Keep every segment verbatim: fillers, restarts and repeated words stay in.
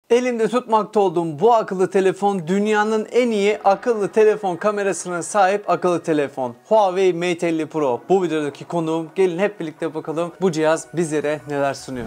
Elimde tutmakta olduğum bu akıllı telefon dünyanın en iyi akıllı telefon kamerasına sahip akıllı telefon. Huawei Mate elli Pro. Bu videodaki konuğum. Gelin hep birlikte bakalım bu cihaz bizlere neler sunuyor.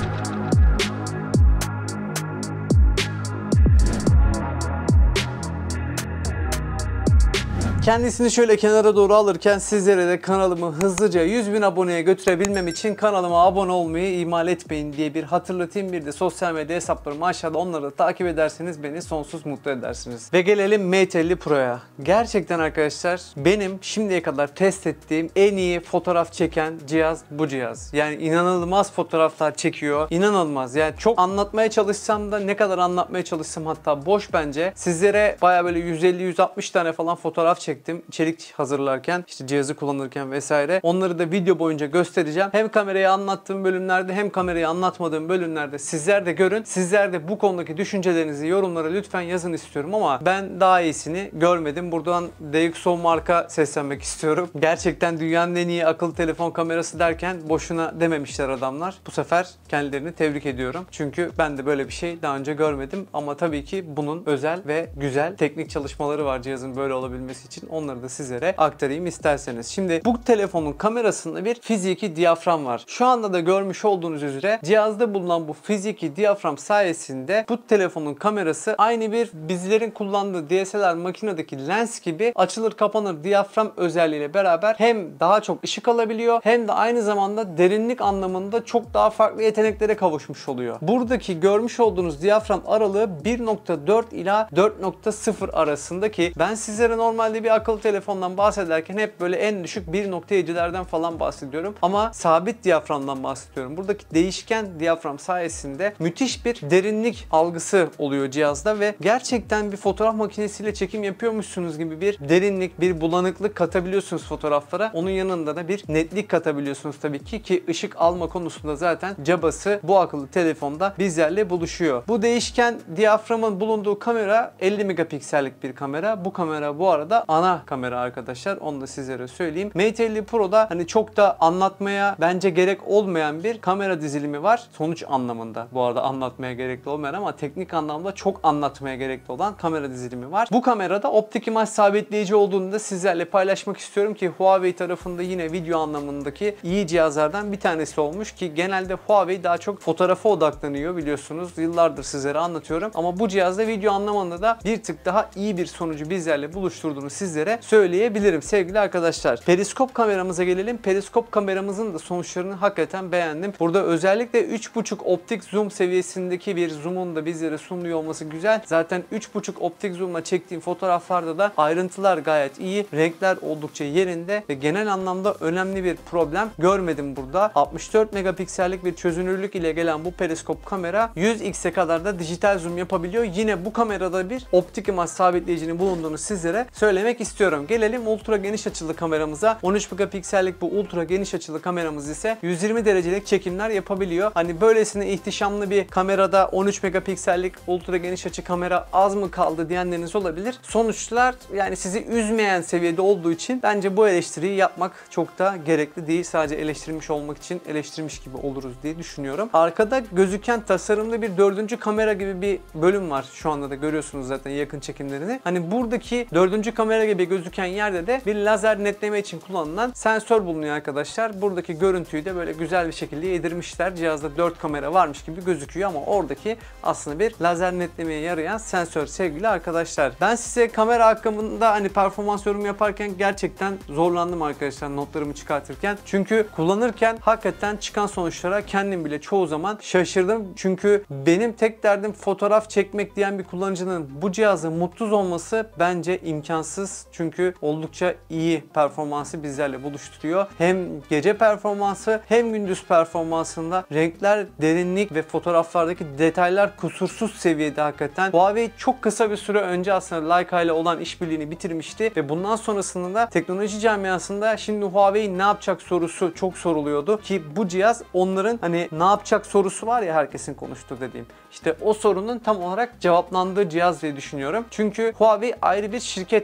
Kendisini şöyle kenara doğru alırken sizlere de kanalımı hızlıca yüz bin aboneye götürebilmem için kanalıma abone olmayı ihmal etmeyin diye bir hatırlatayım. Bir de sosyal medya hesaplarımı aşağıda, onları da takip ederseniz beni sonsuz mutlu edersiniz. Ve gelelim Mate elli Pro'ya. Gerçekten arkadaşlar benim şimdiye kadar test ettiğim en iyi fotoğraf çeken cihaz bu cihaz. Yani inanılmaz fotoğraflar çekiyor. İnanılmaz. Yani çok anlatmaya çalışsam da, ne kadar anlatmaya çalışsam hatta boş bence. Sizlere baya böyle yüz elli yüz altmış tane falan fotoğraf çektim. İçerik hazırlarken, işte cihazı kullanırken vesaire. Onları da video boyunca göstereceğim. Hem kamerayı anlattığım bölümlerde hem kamerayı anlatmadığım bölümlerde sizler de görün. Sizler de bu konudaki düşüncelerinizi yorumlara lütfen yazın istiyorum ama ben daha iyisini görmedim. Buradan D X O marka seslenmek istiyorum. Gerçekten dünyanın en iyi akıllı telefon kamerası derken boşuna dememişler adamlar. Bu sefer kendilerini tebrik ediyorum. Çünkü ben de böyle bir şey daha önce görmedim ama tabii ki bunun özel ve güzel teknik çalışmaları var cihazın böyle olabilmesi için. Onları da sizlere aktarayım isterseniz. Şimdi bu telefonun kamerasında bir fiziki diyafram var. Şu anda da görmüş olduğunuz üzere cihazda bulunan bu fiziki diyafram sayesinde bu telefonun kamerası aynı bir bizlerin kullandığı D S L R makinedeki lens gibi açılır kapanır diyafram özelliğiyle beraber hem daha çok ışık alabiliyor hem de aynı zamanda derinlik anlamında çok daha farklı yeteneklere kavuşmuş oluyor. Buradaki görmüş olduğunuz diyafram aralığı bir nokta dört ila dört nokta sıfır arasında ki ben sizlere normalde bir akıllı telefondan bahsederken hep böyle en düşük bir nokta yedilerden falan bahsediyorum. Ama sabit diyaframdan bahsediyorum. Buradaki değişken diyafram sayesinde müthiş bir derinlik algısı oluyor cihazda ve gerçekten bir fotoğraf makinesiyle çekim yapıyormuşsunuz gibi bir derinlik, bir bulanıklık katabiliyorsunuz fotoğraflara. Onun yanında da bir netlik katabiliyorsunuz tabii ki ki ışık alma konusunda zaten cabası bu akıllı telefonda bizlerle buluşuyor. Bu değişken diyaframın bulunduğu kamera elli megapiksellik bir kamera. Bu kamera bu arada ana kamera arkadaşlar. Onu da sizlere söyleyeyim. Mate elli Pro'da hani çok da anlatmaya bence gerek olmayan bir kamera dizilimi var. Sonuç anlamında bu arada anlatmaya gerekli olmayan ama teknik anlamda çok anlatmaya gerekli olan kamera dizilimi var. Bu kamerada optik imaj sabitleyici olduğunu da sizlerle paylaşmak istiyorum ki Huawei tarafında yine video anlamındaki iyi cihazlardan bir tanesi olmuş ki genelde Huawei daha çok fotoğrafa odaklanıyor biliyorsunuz. Yıllardır sizlere anlatıyorum ama bu cihazda video anlamında da bir tık daha iyi bir sonucu bizlerle buluşturduğunu sizlere söyleyebilirim sevgili arkadaşlar. Periskop kameramıza gelelim. Periskop kameramızın da sonuçlarını hakikaten beğendim. Burada özellikle üç buçuk optik zoom seviyesindeki bir zoom'un da bizlere sunuluyor olması güzel. Zaten üç buçuk optik zoom'la çektiğim fotoğraflarda da ayrıntılar gayet iyi. Renkler oldukça yerinde ve genel anlamda önemli bir problem görmedim burada. altmış dört megapiksellik bir çözünürlük ile gelen bu periskop kamera yüz x'e kadar da dijital zoom yapabiliyor. Yine bu kamerada bir optik imaj sabitleyicinin bulunduğunu sizlere söylemek istiyorum. Gelelim ultra geniş açılı kameramıza. on üç megapiksellik bu ultra geniş açılı kameramız ise yüz yirmi derecelik çekimler yapabiliyor. Hani böylesine ihtişamlı bir kamerada on üç megapiksellik ultra geniş açı kamera az mı kaldı diyenleriniz olabilir. Sonuçlar yani sizi üzmeyen seviyede olduğu için bence bu eleştiriyi yapmak çok da gerekli değil. Sadece eleştirmiş olmak için eleştirmiş gibi oluruz diye düşünüyorum. Arkada gözüken tasarımlı bir dördüncü kamera gibi bir bölüm var. Şu anda da görüyorsunuz zaten yakın çekimlerini. Hani buradaki dördüncü kamera gibi gözüken yerde de bir lazer netleme için kullanılan sensör bulunuyor arkadaşlar. Buradaki görüntüyü de böyle güzel bir şekilde yedirmişler. Cihazda dört kamera varmış gibi gözüküyor ama oradaki aslında bir lazer netlemeye yarayan sensör sevgili arkadaşlar. Ben size kamera hakkında hani performans yorum yaparken gerçekten zorlandım arkadaşlar notlarımı çıkartırken. Çünkü kullanırken hakikaten çıkan sonuçlara kendim bile çoğu zaman şaşırdım. Çünkü benim tek derdim fotoğraf çekmek diyen bir kullanıcının bu cihazı mutsuz olması bence imkansız. Çünkü oldukça iyi performansı bizlerle buluşturuyor. Hem gece performansı hem gündüz performansında renkler, derinlik ve fotoğraflardaki detaylar kusursuz seviyede hakikaten. Huawei çok kısa bir süre önce aslında Leica ile olan işbirliğini bitirmişti ve bundan sonrasında da teknoloji camiasında şimdi Huawei ne yapacak sorusu çok soruluyordu ki bu cihaz onların hani ne yapacak sorusu var ya herkesin konuştuğu dediğim. İşte o sorunun tam olarak cevaplandığı cihaz diye düşünüyorum. Çünkü Huawei ayrı bir şirket kurmuş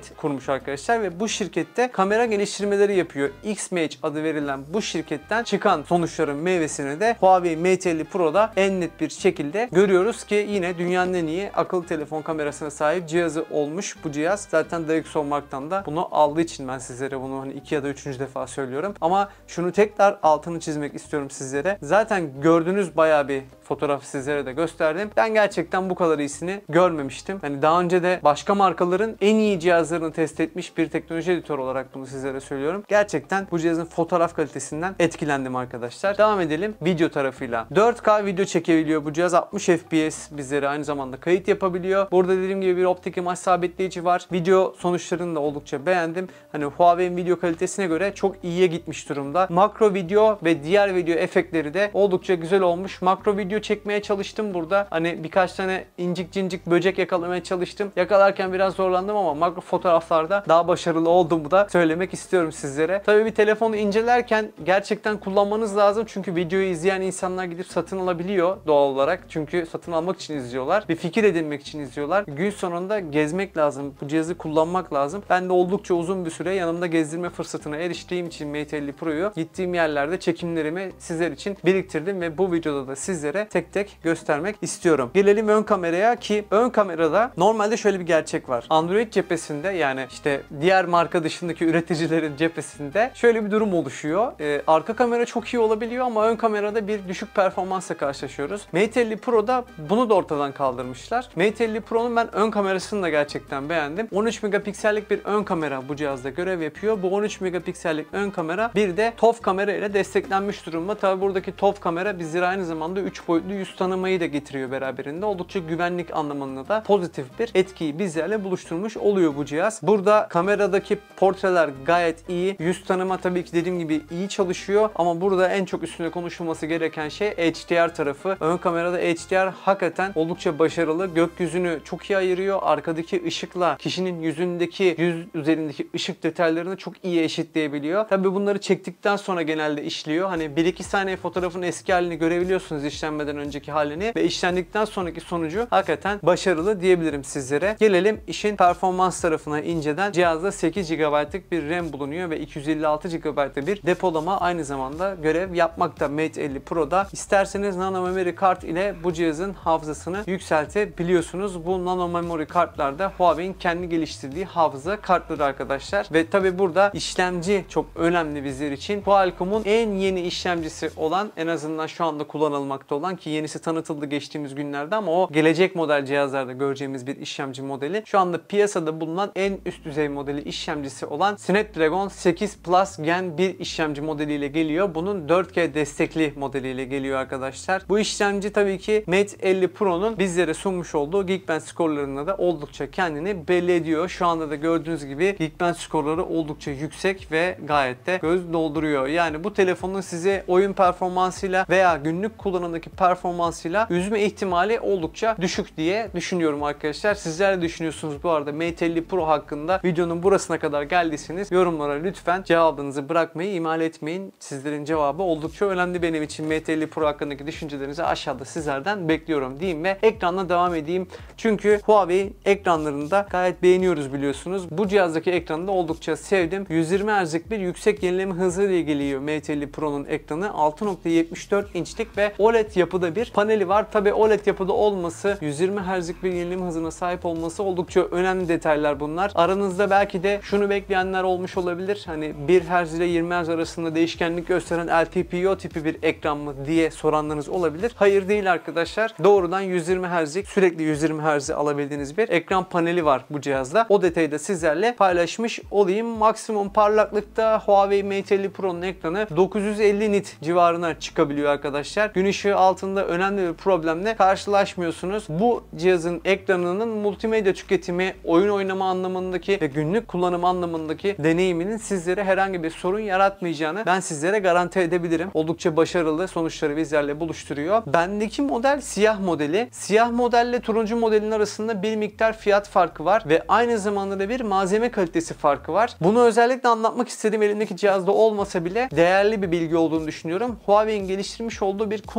oluşturmuş arkadaşlar ve bu şirkette kamera geliştirmeleri yapıyor. X-Mage adı verilen bu şirketten çıkan sonuçların meyvesini de Huawei Mate elli Pro'da en net bir şekilde görüyoruz ki yine dünyanın en iyi akıllı telefon kamerasına sahip cihazı olmuş bu cihaz. Zaten DxOMark'tan da bunu aldığı için ben sizlere bunu hani iki ya da üçüncü defa söylüyorum. Ama şunu tekrar altını çizmek istiyorum sizlere. Zaten gördüğünüz bayağı bir fotoğraf sizlere de gösterdim. Ben gerçekten bu kadar iyisini görmemiştim. Hani daha önce de başka markaların en iyi cihazlarını test etmiş bir teknoloji editörü olarak bunu sizlere söylüyorum. Gerçekten bu cihazın fotoğraf kalitesinden etkilendim arkadaşlar. Devam edelim video tarafıyla. dört K video çekebiliyor bu cihaz. altmış F P S bizlere aynı zamanda kayıt yapabiliyor. Burada dediğim gibi bir optik imaj sabitleyici var. Video sonuçlarını da oldukça beğendim. Hani Huawei'nin video kalitesine göre çok iyiye gitmiş durumda. Makro video ve diğer video efektleri de oldukça güzel olmuş. Makro video çekmeye çalıştım burada. Hani birkaç tane incik cincik böcek yakalamaya çalıştım. Yakalarken biraz zorlandım ama makro fotoğraflarda daha başarılı olduğumu da söylemek istiyorum sizlere. Tabii bir telefonu incelerken gerçekten kullanmanız lazım. Çünkü videoyu izleyen insanlar gidip satın alabiliyor doğal olarak. Çünkü satın almak için izliyorlar. Bir fikir edinmek için izliyorlar. Gün sonunda gezmek lazım. Bu cihazı kullanmak lazım. Ben de oldukça uzun bir süre yanımda gezdirme fırsatına eriştiğim için Mate elli Pro'yu gittiğim yerlerde çekimlerimi sizler için biriktirdim ve bu videoda da sizlere tek tek göstermek istiyorum. Gelelim ön kameraya ki ön kamerada normalde şöyle bir gerçek var. Android cephesinde yani işte diğer marka dışındaki üreticilerin cephesinde şöyle bir durum oluşuyor. Ee, arka kamera çok iyi olabiliyor ama ön kamerada bir düşük performansla karşılaşıyoruz. Mate elli Pro'da bunu da ortadan kaldırmışlar. Mate elli Pro'nun ben ön kamerasını da gerçekten beğendim. on üç megapiksellik bir ön kamera bu cihazda görev yapıyor. Bu on üç megapiksellik ön kamera bir de T O F kamera ile desteklenmiş durumda. Tabi buradaki T O F kamera bizlere aynı zamanda üç boyutlu yüz tanımayı da getiriyor beraberinde. Oldukça güvenlik anlamında da pozitif bir etkiyi bizlerle buluşturmuş oluyor bu cihaz. Burada kameradaki portreler gayet iyi. Yüz tanıma tabii ki dediğim gibi iyi çalışıyor ama burada en çok üstüne konuşulması gereken şey H D R tarafı. Ön kamerada H D R hakikaten oldukça başarılı. Gökyüzünü çok iyi ayırıyor. Arkadaki ışıkla kişinin yüzündeki, yüz üzerindeki ışık detaylarını çok iyi eşitleyebiliyor. Tabii bunları çektikten sonra genelde işliyor. Hani bir iki saniye fotoğrafın eski halini görebiliyorsunuz işlenmeden önceki halini ve işlendikten sonraki sonucu hakikaten başarılı diyebilirim sizlere. Gelelim işin performans tarafına inceden. Cihazda sekiz gigabaytlık bir RAM bulunuyor ve iki yüz elli altı gigabaytlık bir depolama aynı zamanda görev yapmakta Mate elli Pro'da. İsterseniz nano memory kart ile bu cihazın hafızasını yükseltebiliyorsunuz. Bu nano memory kartlarda Huawei'in kendi geliştirdiği hafıza kartları arkadaşlar. Ve tabi burada işlemci çok önemli bizler için. Qualcomm'un en yeni işlemcisi olan, en azından şu anda kullanılmakta olan ki yenisi tanıtıldı geçtiğimiz günlerde ama o gelecek model cihazlarda göreceğimiz bir işlemci modeli. Şu anda piyasada bulunan en üst düzey modeli işlemcisi olan Snapdragon sekiz Plus Gen bir işlemci modeliyle geliyor. Bunun dört K destekli modeliyle geliyor arkadaşlar. Bu işlemci tabii ki Mate elli Pro'nun bizlere sunmuş olduğu Geekbench skorlarında da oldukça kendini belli ediyor. Şu anda da gördüğünüz gibi Geekbench skorları oldukça yüksek ve gayet de göz dolduruyor. Yani bu telefonun size oyun performansıyla veya günlük kullanımdaki performansıyla üzme ihtimali oldukça düşük diye düşünüyorum arkadaşlar. Sizler de düşünüyorsunuz bu arada Mate elli Pro hakkında. Videonun burasına kadar geldiyseniz yorumlara lütfen cevabınızı bırakmayı ihmal etmeyin. Sizlerin cevabı oldukça önemli benim için. Mate elli Pro hakkındaki düşüncelerinizi aşağıda sizlerden bekliyorum diyeyim ve ekranla devam edeyim. Çünkü Huawei ekranlarında gayet beğeniyoruz biliyorsunuz. Bu cihazdaki ekranı da oldukça sevdim. yüz yirmi hertzlik bir yüksek yenileme hızı ile geliyor Mate elli Pro'nun ekranı. altı nokta yetmiş dört inçlik ve O L E D yapıda bir paneli var. Tabi O L E D yapıda olması, yüz yirmi hertzlik bir yenileme hızına sahip olması oldukça önemli detaylar bunlar. Aranızda belki de şunu bekleyenler olmuş olabilir. Hani bir hertz ile yirmi hertz arasında değişkenlik gösteren L T P O tipi bir ekran mı diye soranlarınız olabilir. Hayır değil arkadaşlar. Doğrudan yüz yirmi hertzlik, sürekli yüz yirmi hertz'i alabildiğiniz bir ekran paneli var bu cihazda. O detayı da sizlerle paylaşmış olayım. Maksimum parlaklıkta Huawei Mate elli Pro'nun ekranı dokuz yüz elli nit civarına çıkabiliyor arkadaşlar. Gün ışığı altında önemli bir problemle karşılaşmıyorsunuz. Bu cihazın ekranının multimedya tüketimi, oyun oynama anlamındaki ve günlük kullanım anlamındaki deneyiminin sizlere herhangi bir sorun yaratmayacağını ben sizlere garanti edebilirim. Oldukça başarılı sonuçları bizlerle buluşturuyor. Bendeki model siyah modeli. Siyah modelle turuncu modelin arasında bir miktar fiyat farkı var ve aynı zamanda da bir malzeme kalitesi farkı var. Bunu özellikle anlatmak istediğim elimdeki cihazda olmasa bile değerli bir bilgi olduğunu düşünüyorum. Huawei'in geliştirmiş olduğu bir Kunlun Glass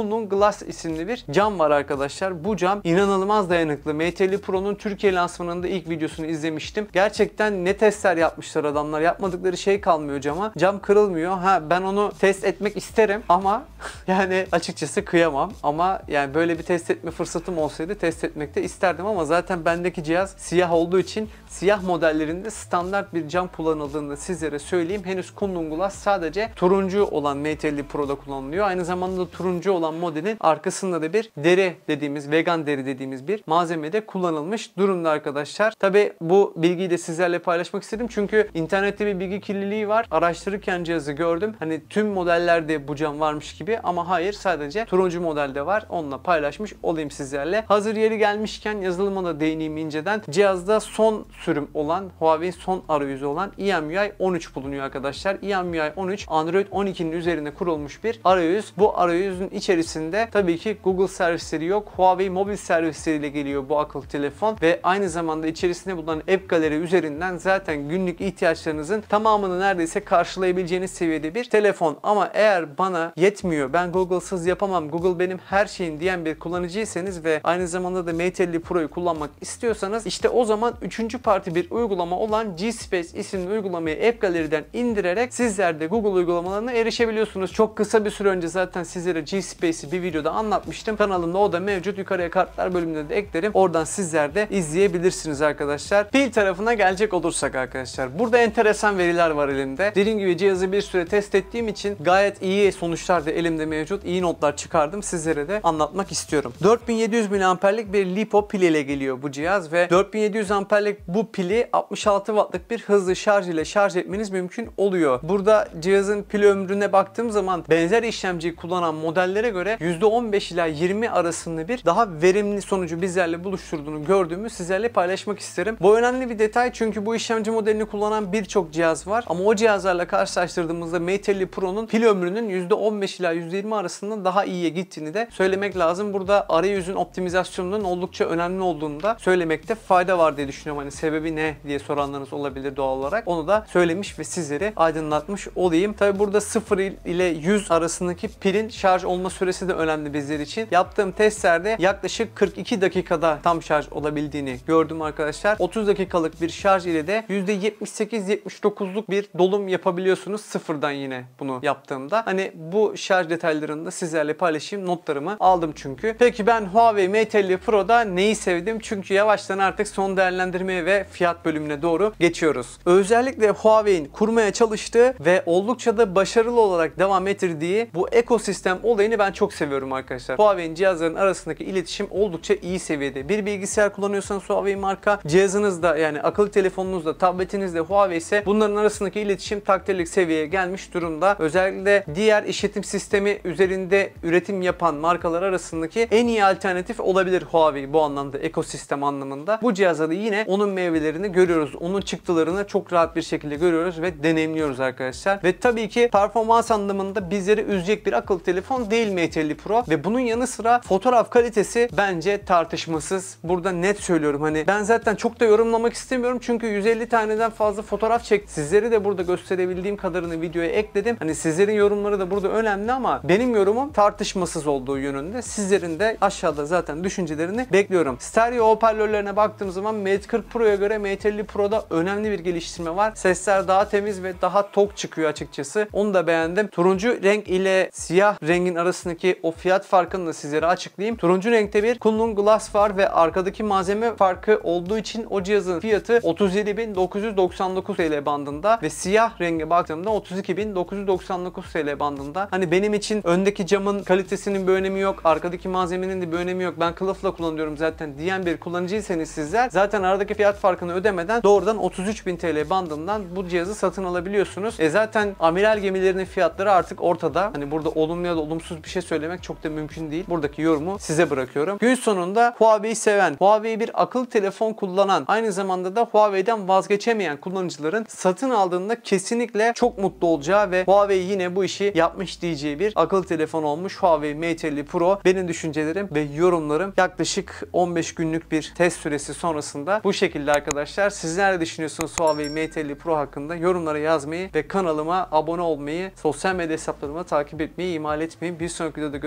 Glass isimli bir cam var arkadaşlar. Bu cam inanılmaz dayanıklı. Mate elli Pro'nun Türkiye lansmanında ilk videosunu izlemiştim. Gerçekten ne testler yapmışlar adamlar. Yapmadıkları şey kalmıyor cama. Cam kırılmıyor. Ha ben onu test etmek isterim ama yani açıkçası kıyamam. Ama yani böyle bir test etme fırsatım olsaydı test etmek de isterdim ama zaten bendeki cihaz siyah olduğu için siyah modellerinde standart bir cam kullanıldığını da sizlere söyleyeyim. Henüz Kunlun Glass sadece turuncu olan Mate elli Pro'da kullanılıyor. Aynı zamanda turuncu olan modelin arkasında da bir deri dediğimiz, vegan deri dediğimiz bir malzemede kullanılmış durumda arkadaşlar. Tabi bu bilgiyi de sizlerle paylaşmak istedim. Çünkü internette bir bilgi kirliliği var. Araştırırken cihazı gördüm. Hani tüm modellerde bu cam varmış gibi ama hayır, sadece turuncu modelde var. Onunla paylaşmış olayım sizlerle. Hazır yeri gelmişken yazılıma da değineyim inceden. Cihazda son sürüm olan, Huawei'in son arayüzü olan I M U I on üç bulunuyor arkadaşlar. I M U I on üç Android on ikinin üzerine kurulmuş bir arayüz. Bu arayüzün içerisinde tabii ki Google servisleri yok. Huawei mobil servisleriyle geliyor bu akıllı telefon ve aynı zamanda içerisinde bulunan App Gallery üzerinden zaten günlük ihtiyaçlarınızın tamamını neredeyse karşılayabileceğiniz seviyede bir telefon. Ama eğer bana yetmiyor, ben Google'sız yapamam, Google benim her şeyim diyen bir kullanıcıysanız ve aynı zamanda da Mate elli Pro'yu kullanmak istiyorsanız işte o zaman üçüncü parti bir uygulama olan G-Space isimli uygulamayı App Gallery'den indirerek sizler de Google uygulamalarına erişebiliyorsunuz. Çok kısa bir süre önce zaten sizlere G-Space'i bir videoda anlatmıştım. Kanalımda o da mevcut. Yukarıya kartlar bölümünde de eklerim. Oradan sizler de izleyebilirsiniz arkadaşlar. Pil tarafına gelecek olursak arkadaşlar. Burada enteresan veriler var elimde. Dediğim gibi cihazı bir süre test ettiğim için gayet iyi sonuçlar da elimde mevcut. İyi notlar çıkardım. Sizlere de anlatmak istiyorum. dört bin yedi yüz miliamperlik bir LiPo pil ile geliyor bu cihaz ve dört bin yedi yüz amperlik bu pili altmış altı wattlık bir hızlı şarj ile şarj etmeniz mümkün oluyor. Burada cihazın pil ömrüne baktığım zaman benzer işlemciyi kullanan modellere göre yüzde on beş ila yirmi arasında bir daha verimli sonucu bizlerle buluşturduğunu gördüğümü sizlerle paylaşmak isterim. Bu önemli bir detay çünkü bu işlemci modelini kullanan birçok cihaz var ama o cihazlarla karşılaştırdığımızda Mate elli Pro'nun pil ömrünün yüzde on beş ila yüzde yirmi arasında daha iyiye gittiğini de söylemek lazım. Burada arayüzün optimizasyonunun oldukça önemli olduğunu da söylemekte fayda var diye düşünüyorum. Hani sebebi ne diye soranlarınız olabilir doğal olarak. Onu da söylemiş ve sizleri aydınlatmış olayım. Tabi burada sıfır ile yüz arasındaki pilin şarj olma süresi de önemli bizler için. Yaptığım testlerde yaklaşık kırk iki dakikada tam şarj olabildiğini gördüm arkadaşlar. otuz dakikalık bir şarj ile de yüzde yetmiş sekiz yetmiş dokuzluk bir dolum yapabiliyorsunuz sıfırdan yine bunu yaptığımda. Hani bu şarj detaylarını da sizlerle paylaşayım. Notlarımı aldım çünkü. Peki ben Huawei Mate elli Pro'da neyi sevdim? Çünkü yavaştan artık son değerlendirmeye ve fiyat bölümüne doğru geçiyoruz. Özellikle Huawei'in kurmaya çalıştığı ve oldukça da başarılı olarak devam ettirdiği bu ekosistem olayını ben çok seviyorum arkadaşlar. Huawei'in cihazların arasındaki iletişim oldukça iyi seviyede. Bir bilgisayar kullanıyorsanız Huawei marka, cihazınızda yani akıllı telefonunuzda, tabletinizde Huawei ise bunların arasındaki iletişim takdirlik seviyeye gelmiş durumda. Özellikle diğer işletim sistemi üzerinde üretim yapan markalar arasındaki en iyi alternatif olabilir Huawei bu anlamda, ekosistem anlamında. Bu cihazda da yine onun meyvelerini görüyoruz. Onun çıktılarını çok rahat bir şekilde görüyoruz ve deneyimliyoruz arkadaşlar. Ve tabii ki performans anlamında bizleri üzecek bir akıllı telefon değil Mate elli Pro ve bunun yanı sıra fotoğraf kalitesi bence tartışmasız. Burada net söylüyorum, hani ben zaten çok da yorumlamak istemiyorum çünkü yüz elli taneden fazla fotoğraf çektim. Sizleri de burada gösterebildiğim kadarını videoya ekledim. Hani sizlerin yorumları da burada önemli ama benim yorumum tartışmasız olduğu yönünde. Sizlerin de aşağıda zaten düşüncelerini bekliyorum. Stereo hoparlörlerine baktığım zaman Mate kırk Pro'ya göre Mate elli Pro'da önemli bir geliştirme var. Sesler daha temiz ve daha tok çıkıyor açıkçası. Onu da beğendim. Turuncu renk ile siyah rengin arasındaki o fiyat farkını da sizlere açıklayayım. Turuncu renkte bir Kunlun Glass var ve arkadaki malzeme farkı olduğu için o cihazın fiyatı otuz yedi bin dokuz yüz doksan dokuz TL bandında ve siyah renge baktığımda otuz iki bin dokuz yüz doksan dokuz TL bandında. Hani benim için öndeki camın kalitesinin bir önemi yok. Arkadaki malzemenin de bir önemi yok. Ben kılıfla kullanıyorum zaten diyen bir kullanıcıysanız sizler zaten aradaki fiyat farkını ödemeden doğrudan otuz üç bin TL bandından bu cihazı satın alabiliyorsunuz. E zaten amiral gemilerinin fiyatları artık ortada. Hani burada olumlu ya da olumsuz bir şey söylemek çok da mümkün değil. Buradaki yorumu size bırakıyorum. Gün sonunda Huawei'yi seven, Huawei bir akıllı telefon kullanan, aynı zamanda da Huawei'den vazgeçemeyen kullanıcıların satın aldığında kesinlikle çok mutlu olacağı ve Huawei yine bu işi yapmış diyeceği bir akıllı telefon olmuş Huawei Mate elli Pro. Benim düşüncelerim ve yorumlarım yaklaşık on beş günlük bir test süresi sonrasında bu şekilde arkadaşlar. Sizler de düşünüyorsunuz Huawei Mate elli Pro hakkında? Yorumlara yazmayı ve kanalıma abone olmayı, sosyal medya hesaplarımı takip etmeyi ihmal etmeyin. Bir sonraki videoda görüşmek üzere.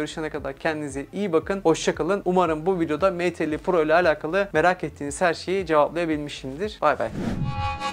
görüşene kadar kendinize iyi bakın. Hoşçakalın. Umarım bu videoda Mate elli Pro ile alakalı merak ettiğiniz her şeyi cevaplayabilmişimdir. Bay bay.